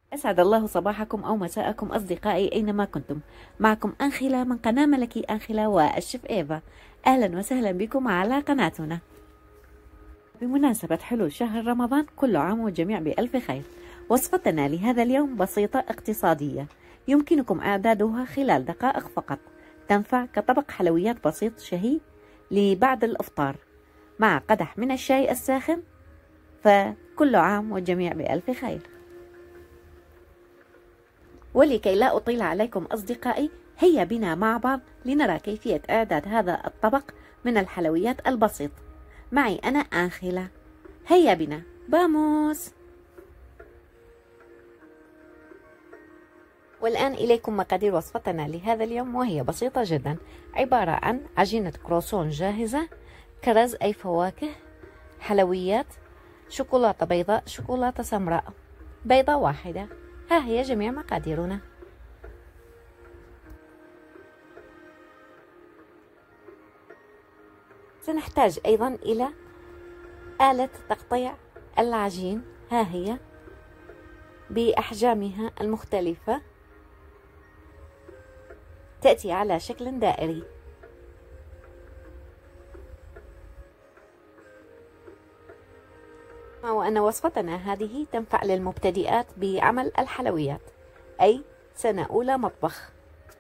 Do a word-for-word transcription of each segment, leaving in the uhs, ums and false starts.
أسعد الله صباحكم أو مساءكم أصدقائي أينما كنتم. معكم أنخلة من قناة ملكي أنخلة والشيف إيفا. أهلا وسهلا بكم على قناتنا. بمناسبة حلول شهر رمضان كل عام والجميع بألف خير. وصفتنا لهذا اليوم بسيطة اقتصادية يمكنكم إعدادها خلال دقائق فقط. تنفع كطبق حلويات بسيط شهي لبعد الإفطار مع قدح من الشاي الساخن، فكل عام والجميع بألف خير. ولكي لا أطيل عليكم أصدقائي، هيا بنا مع بعض لنرى كيفية إعداد هذا الطبق من الحلويات البسيط. معي أنا أنخلة، هيا بنا باموس. والآن إليكم مقادير وصفتنا لهذا اليوم، وهي بسيطة جدا، عبارة عن عجينة كروسون جاهزة، كرز أي فواكه، حلويات، شوكولاتة بيضاء، شوكولاتة سمراء، بيضة واحدة. ها هي جميع مقاديرنا. سنحتاج أيضا إلى آلة تقطيع العجين، ها هي بأحجامها المختلفة، تأتي على شكل دائري. وأن وصفتنا هذه تنفع للمبتدئات بعمل الحلويات، أي سنة أولى مطبخ.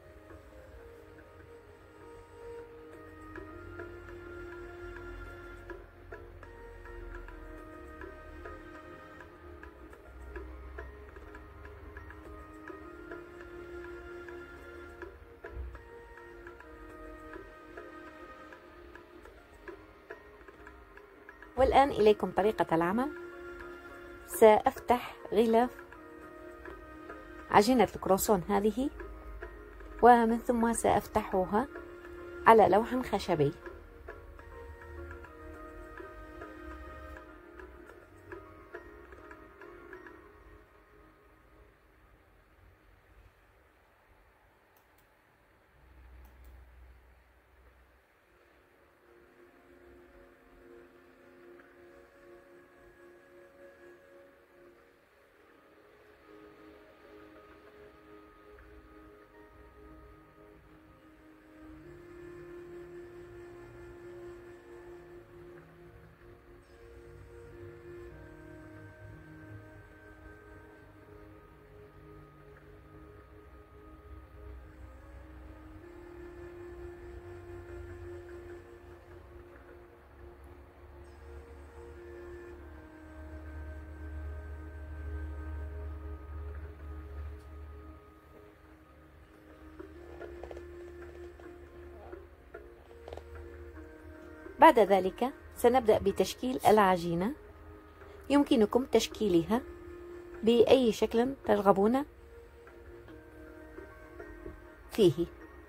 والآن إليكم طريقة العمل. سأفتح غلاف عجينة الكروسون هذه، ومن ثم سأفتحها على لوح خشبي. بعد ذلك سنبدأ بتشكيل العجينة. يمكنكم تشكيلها بأي شكل ترغبون فيه.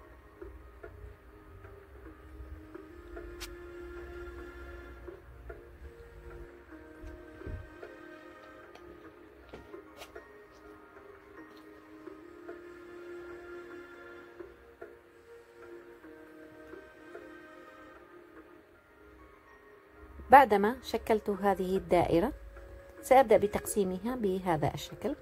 بعدما شكلت هذه الدائرة سأبدأ بتقسيمها بهذا الشكل.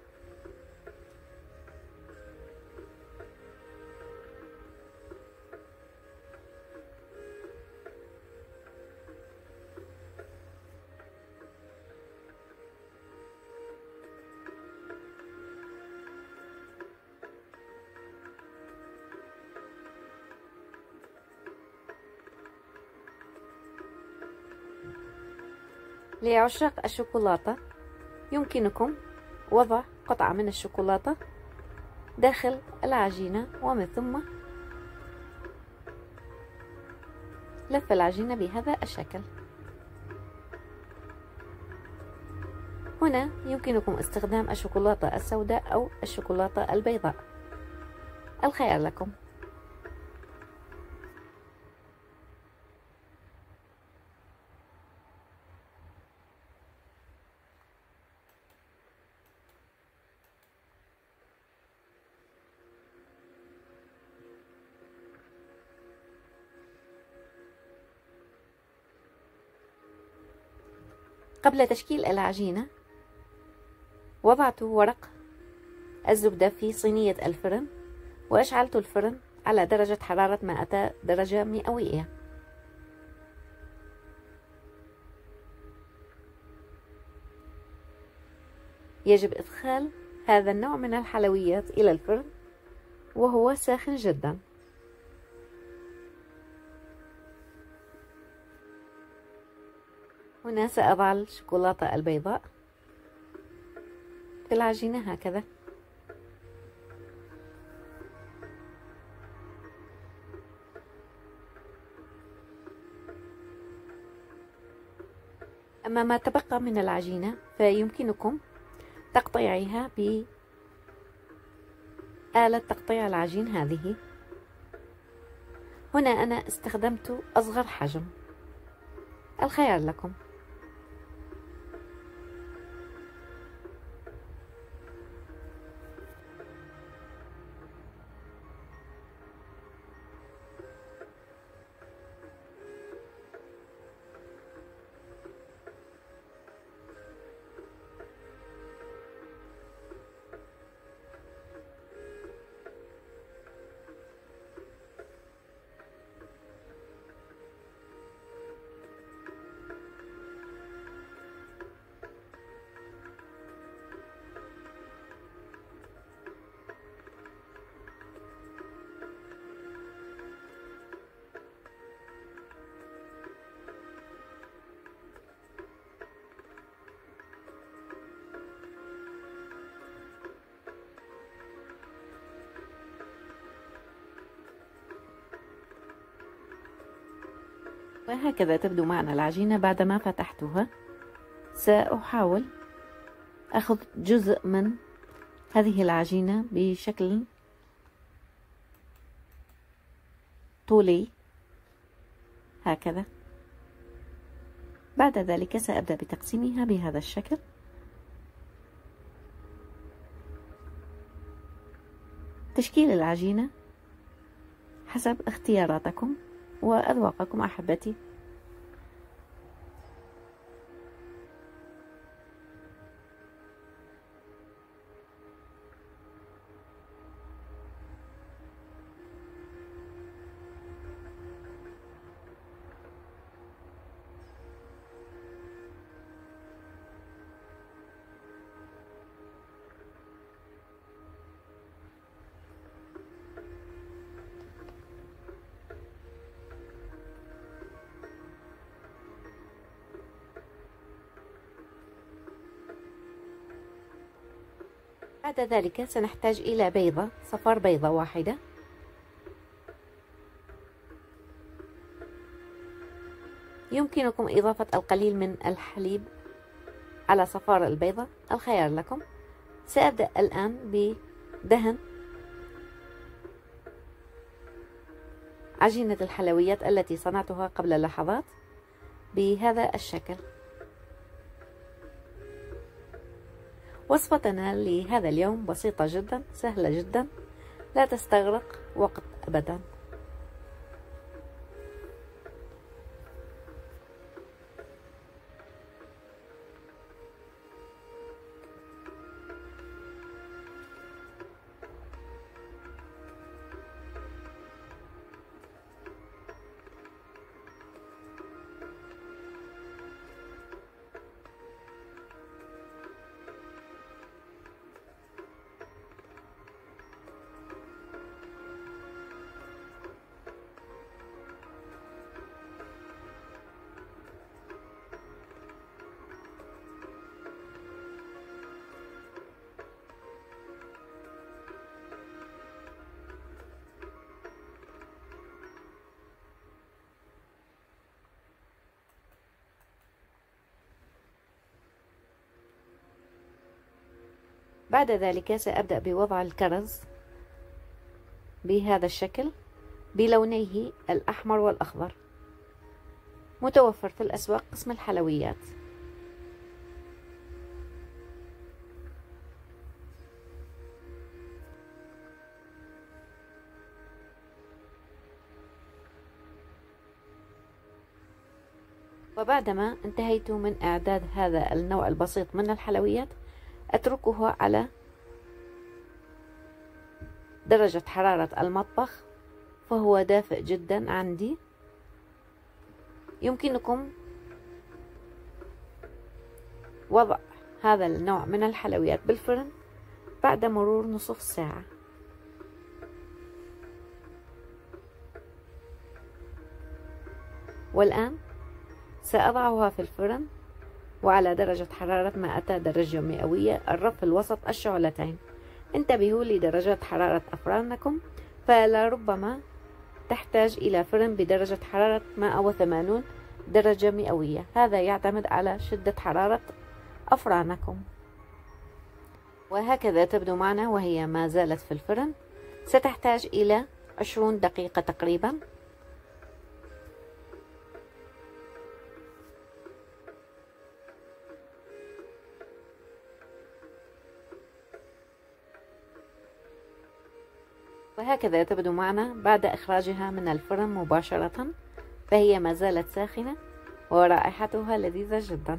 لعشاق الشوكولاتة يمكنكم وضع قطعة من الشوكولاتة داخل العجينة، ومن ثم لف العجينة بهذا الشكل. هنا يمكنكم استخدام الشوكولاتة السوداء أو الشوكولاتة البيضاء، الخيار لكم. قبل تشكيل العجينة وضعت ورق الزبدة في صينية الفرن، وأشعلت الفرن على درجة حرارة مائة درجة مئوية. يجب إدخال هذا النوع من الحلويات إلى الفرن وهو ساخن جدا. هنا سأضع الشوكولاتة البيضاء في العجينة هكذا. أما ما تبقى من العجينة فيمكنكم تقطيعها بآلة تقطيع العجين هذه. هنا أنا استخدمت أصغر حجم، الخيار لكم. وهكذا تبدو معنا العجينة بعدما فتحتها. سأحاول أخذ جزء من هذه العجينة بشكل طولي هكذا. بعد ذلك سأبدأ بتقسيمها بهذا الشكل. تشكيل العجينة حسب اختياراتكم وأذواقكم أحبتي. بعد ذلك سنحتاج إلى بيضة، صفار بيضة واحدة، يمكنكم إضافة القليل من الحليب على صفار البيضة، الخيار لكم. سأبدأ الآن بدهن عجينة الحلويات التي صنعتها قبل لحظات بهذا الشكل. وصفتنا لهذا اليوم بسيطة جدا، سهلة جدا، لا تستغرق وقت أبدا. بعد ذلك سأبدأ بوضع الكرز بهذا الشكل بلونيه الأحمر والأخضر، متوفر في الأسواق قسم الحلويات. وبعدما انتهيت من إعداد هذا النوع البسيط من الحلويات، أتركها على درجة حرارة المطبخ فهو دافئ جدا عندي. يمكنكم وضع هذا النوع من الحلويات بالفرن بعد مرور نصف ساعة. والآن سأضعها في الفرن وعلى درجة حرارة مائتي درجة مئوية، الرف الوسط الشعلتين. انتبهوا لدرجة حرارة أفرانكم، فلربما تحتاج إلى فرن بدرجة حرارة مئة وثمانين درجة مئوية، هذا يعتمد على شدة حرارة أفرانكم. وهكذا تبدو معنا وهي ما زالت في الفرن. ستحتاج إلى عشرين دقيقة تقريبا. وهكذا تبدو معنا بعد إخراجها من الفرن مباشرة، فهي ما زالت ساخنة ورائحتها لذيذة جدا.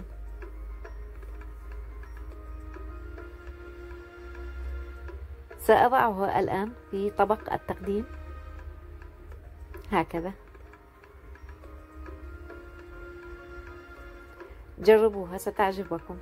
سأضعها الآن في طبق التقديم هكذا. جربوها ستعجبكم.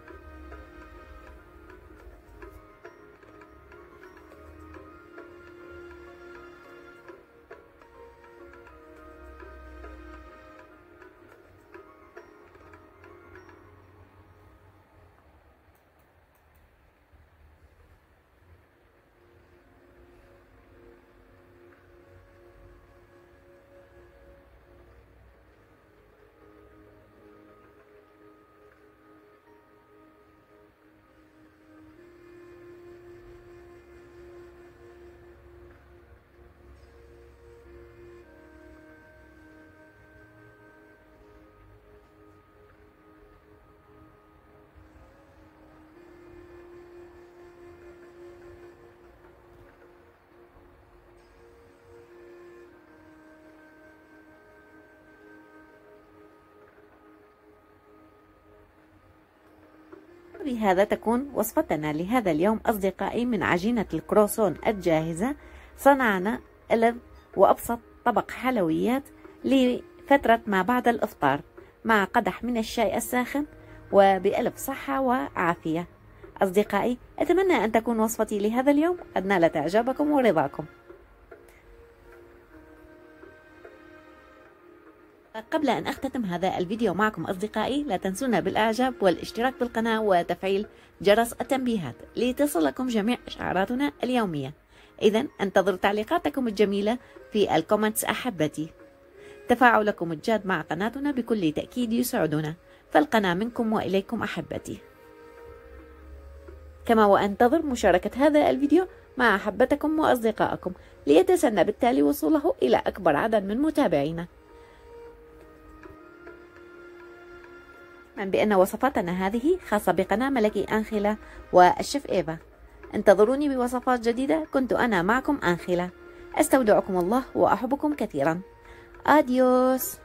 بهذا تكون وصفتنا لهذا اليوم أصدقائي من عجينة الكروسون الجاهزة. صنعنا ألذ وأبسط طبق حلويات لفترة ما بعد الإفطار مع قدح من الشاي الساخن وبألف صحة وعافية. أصدقائي، أتمنى أن تكون وصفتي لهذا اليوم قد نالت إعجابكم ورضاكم. قبل أن أختتم هذا الفيديو معكم أصدقائي، لا تنسونا بالإعجاب والاشتراك بالقناة وتفعيل جرس التنبيهات لتصلكم جميع إشعاراتنا اليومية. إذن انتظر تعليقاتكم الجميلة في الكومنتس أحبتي. تفاعلكم الجاد مع قناتنا بكل تأكيد يسعدنا، فالقناة منكم وإليكم أحبتي. كما وأنتظر مشاركة هذا الفيديو مع أحبتكم وأصدقائكم ليتسنى بالتالي وصوله إلى أكبر عدد من متابعينا. بأن وصفاتنا هذه خاصة بقناة ملكي أنخلة والشيف إيفا. انتظروني بوصفات جديدة. كنت أنا معكم أنخلة. أستودعكم الله وأحبكم كثيرا. أديوس.